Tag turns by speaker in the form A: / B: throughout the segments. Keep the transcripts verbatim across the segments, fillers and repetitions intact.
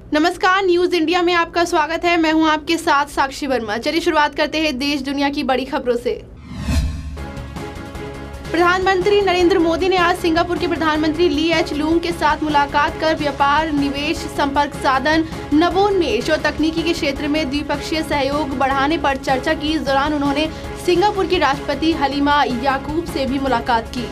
A: नमस्कार, news India में आपका स्वागत है। मैं हूं आपके साथ साक्षी वर्मा। चलिए शुरुआत करते हैं देश दुनिया की बड़ी खबरों से। प्रधानमंत्री नरेंद्र मोदी ने आज सिंगापुर के प्रधानमंत्री ली एच लूंग के साथ मुलाकात कर व्यापार, निवेश, संपर्क साधन, नवोन्मेष और तकनीकी के क्षेत्र में द्विपक्षीय सहयोग बढ़ाने पर चर्चा की। इस दौरान उन्होंने सिंगापुर की राष्ट्रपति हलीमा याकूब से भी मुलाकात की।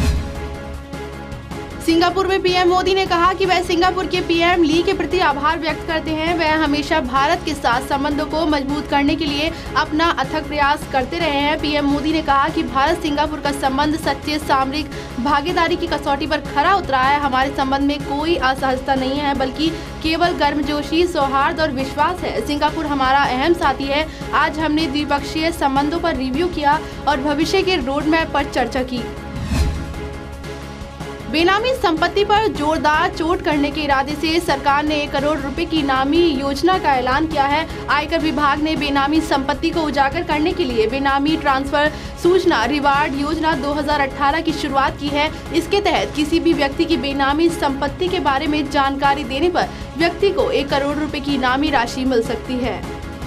A: सिंगापुर में पीएम मोदी ने कहा कि वह सिंगापुर के पीएम ली के प्रति आभार व्यक्त करते हैं। वह हमेशा भारत के साथ संबंधों को मजबूत करने के लिए अपना अथक प्रयास करते रहे हैं। पीएम मोदी ने कहा कि भारत सिंगापुर का संबंध सच्चे सामरिक भागीदारी की कसौटी पर खरा उतरा है। हमारे संबंध में कोई असहजता नहीं है, बल्कि केवल गर्मजोशी, सौहार्द और विश्वास है। सिंगापुर हमारा अहम साथी है। आज हमने द्विपक्षीय संबंधों पर रिव्यू किया और भविष्य के रोड मैप पर चर्चा की। बेनामी संपत्ति पर जोरदार चोट करने के इरादे से सरकार ने एक करोड़ रुपए की इनामी योजना का ऐलान किया है। आयकर विभाग ने बेनामी संपत्ति को उजागर करने के लिए बेनामी ट्रांसफर सूचना रिवार्ड योजना दो हज़ार अठारह की शुरुआत की है। इसके तहत किसी भी व्यक्ति की बेनामी संपत्ति के बारे में जानकारी देने पर व्यक्ति को एक करोड़ रुपए की इनामी राशि मिल सकती है।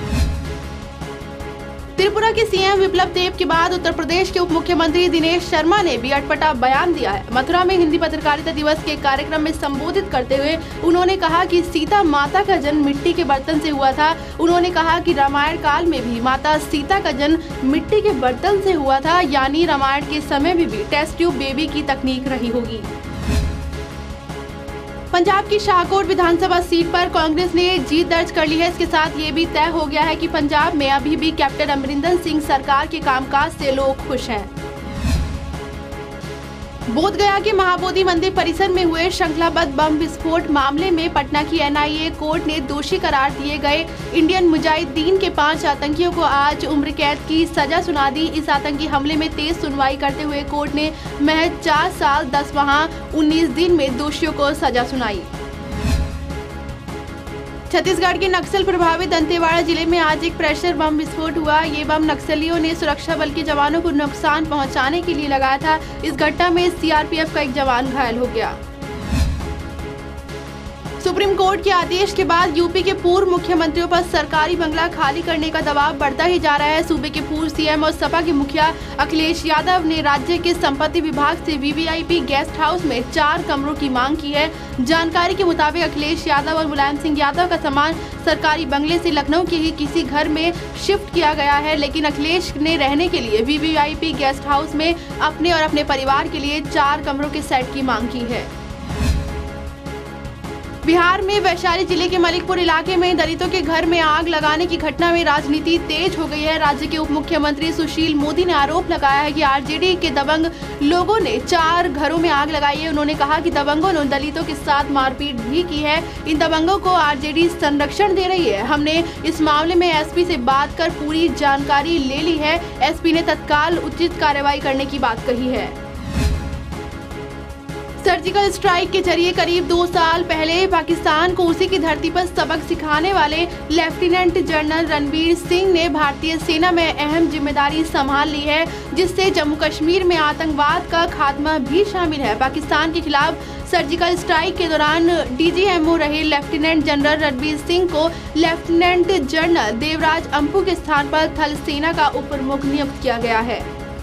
A: त्रिपुरा के सीएम विप्लव देब के बाद उत्तर प्रदेश के उप मुख्यमंत्री दिनेश शर्मा ने भी अटपटा बयान दिया है। मथुरा में हिंदी पत्रकारिता दिवस के कार्यक्रम में संबोधित करते हुए उन्होंने कहा कि सीता माता का जन्म मिट्टी के बर्तन से हुआ था। उन्होंने कहा कि रामायण काल में भी माता सीता का जन्म मिट्टी के बर्तन से हुआ था, यानी रामायण के समय में भी टेस्ट ट्यूब बेबी की तकनीक रही होगी। पंजाब की शाहकोट विधानसभा सीट पर कांग्रेस ने जीत दर्ज कर ली है। इसके साथ ये भी तय हो गया है कि पंजाब में अभी भी कैप्टन अमरिंदर सिंह सरकार के कामकाज से लोग खुश हैं। बोधगया के महाबोधि मंदिर परिसर में हुए श्रृंखलाबद्ध बम विस्फोट मामले में पटना की एन आई ए कोर्ट ने दोषी करार दिए गए इंडियन मुजाहिदीन के पांच आतंकियों को आज उम्र कैद की सजा सुना दी। इस आतंकी हमले में तेज सुनवाई करते हुए कोर्ट ने महज चार साल दस माह उन्नीस दिन में दोषियों को सजा सुनाई। छत्तीसगढ़ के नक्सल प्रभावित दंतेवाड़ा जिले में आज एक प्रेशर बम विस्फोट हुआ। ये बम नक्सलियों ने सुरक्षा बल के जवानों को नुकसान पहुंचाने के लिए लगाया था। इस घटना में सी आर पी एफ का एक जवान घायल हो गया। सुप्रीम कोर्ट के आदेश के बाद यूपी के पूर्व मुख्यमंत्रियों पर सरकारी बंगला खाली करने का दबाव बढ़ता ही जा रहा है। सूबे के पूर्व सीएम और सपा के मुखिया अखिलेश यादव ने राज्य के संपत्ति विभाग से V V I P guest house में चार कमरों की मांग की है। जानकारी के मुताबिक अखिलेश यादव और मुलायम सिंह यादव का सामान सरकारी बंगले से लखनऊ के ही किसी घर में शिफ्ट किया गया है, लेकिन अखिलेश ने रहने के लिए V V I P guest house में अपने और अपने परिवार के लिए चार कमरों के सेट की मांग की है। बिहार में वैशाली जिले के मलिकपुर इलाके में दलितों के घर में आग लगाने की घटना में राजनीति तेज हो गई है। राज्य के उप मुख्यमंत्री सुशील मोदी ने आरोप लगाया है कि आर जे डी के दबंग लोगों ने चार घरों में आग लगाई है। उन्होंने कहा कि दबंगों ने दलितों के साथ मारपीट भी की है। इन दबंगों को आर जे डी संरक्षण दे रही है। हमने इस मामले में एस पी से बात कर पूरी जानकारी ले ली है। एस पी ने तत्काल उचित कार्रवाई करने की बात कही है। सर्जिकल स्ट्राइक के जरिए करीब दो साल पहले पाकिस्तान को उसी की धरती पर सबक सिखाने वाले लेफ्टिनेंट जनरल रणबीर सिंह ने भारतीय सेना में अहम जिम्मेदारी संभाल ली है, जिससे जम्मू कश्मीर में आतंकवाद का खात्मा भी शामिल है। पाकिस्तान के खिलाफ सर्जिकल स्ट्राइक के दौरान डी जी एम ओ रहे लेफ्टिनेंट जनरल रणबीर सिंह को लेफ्टिनेंट जनरल देवराज अंपु के स्थान पर थल सेना का उप प्रमुख नियुक्त किया गया है।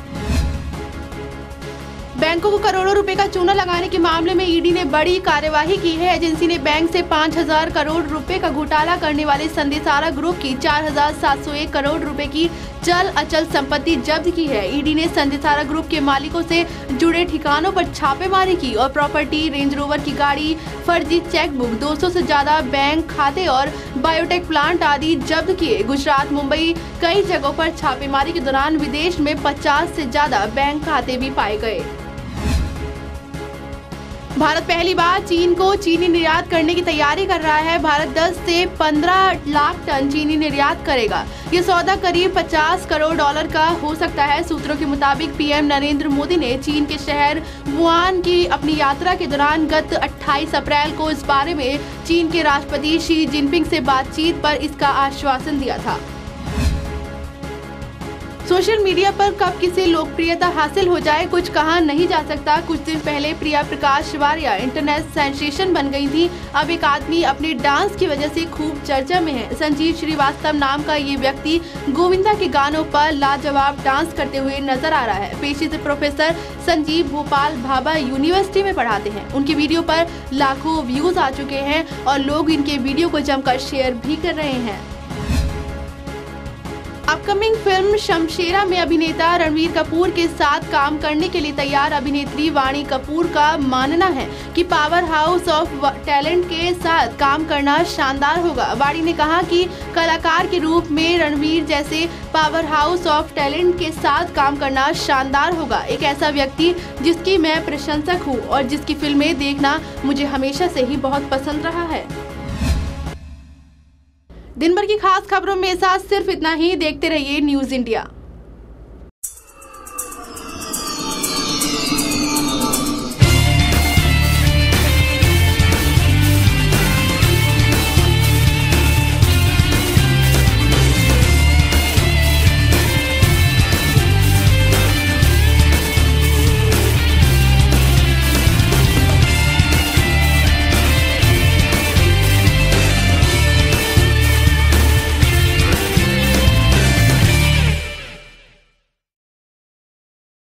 A: बैंकों को करोड़ों रुपए का चूना लगाने के मामले में ई डी ने बड़ी कार्यवाही की है। एजेंसी ने बैंक से पाँच हज़ार करोड़ रुपए का घोटाला करने वाले संदेशारा ग्रुप की चार हज़ार सात सौ एक करोड़ रुपए की चल अचल संपत्ति जब्त की है। ई डी ने संदेशारा ग्रुप के मालिकों से जुड़े ठिकानों पर छापेमारी की और प्रॉपर्टी, रेंज रोवर की गाड़ी, फर्जी चेकबुक, दो सौ से ज्यादा बैंक खाते और बायोटेक प्लांट आदि जब्त किए। गुजरात, मुंबई कई जगहों पर छापेमारी के दौरान विदेश में पचास से ज्यादा बैंक खाते भी पाए गए। भारत पहली बार चीन को चीनी निर्यात करने की तैयारी कर रहा है। भारत दस से पंद्रह लाख टन चीनी निर्यात करेगा। ये सौदा करीब पचास करोड़ डॉलर का हो सकता है। सूत्रों के मुताबिक पीएम नरेंद्र मोदी ने चीन के शहर वुहान की अपनी यात्रा के दौरान गत अट्ठाईस अप्रैल को इस बारे में चीन के राष्ट्रपति शी जिनपिंग से बातचीत पर इसका आश्वासन दिया था। सोशल मीडिया पर कब किसे लोकप्रियता हासिल हो जाए कुछ कहा नहीं जा सकता। कुछ दिन पहले प्रिया प्रकाश वारिया इंटरनेट सेंसेशन बन गई थी। अब एक आदमी अपने डांस की वजह से खूब चर्चा में है। संजीव श्रीवास्तव नाम का ये व्यक्ति गोविंदा के गानों पर लाजवाब डांस करते हुए नजर आ रहा है। पेशे से प्रोफेसर संजीव भोपाल भाभा यूनिवर्सिटी में पढ़ाते हैं। उनके वीडियो पर लाखों व्यूज आ चुके हैं और लोग इनके वीडियो को जमकर शेयर भी कर रहे हैं। अपकमिंग फिल्म शमशेरा में अभिनेता रणबीर कपूर के साथ काम करने के लिए तैयार अभिनेत्री वाणी कपूर का मानना है कि पावर हाउस ऑफ टैलेंट के साथ काम करना शानदार होगा। वाणी ने कहा कि कलाकार के रूप में रणबीर जैसे पावर हाउस ऑफ टैलेंट के साथ काम करना शानदार होगा। एक ऐसा व्यक्ति जिसकी मैं प्रशंसक हूँ और जिसकी फिल्में देखना मुझे हमेशा से ही बहुत पसंद रहा है। दिन भर की खास खबरों में साथ सिर्फ इतना ही। देखते रहिए न्यूज़ इंडिया।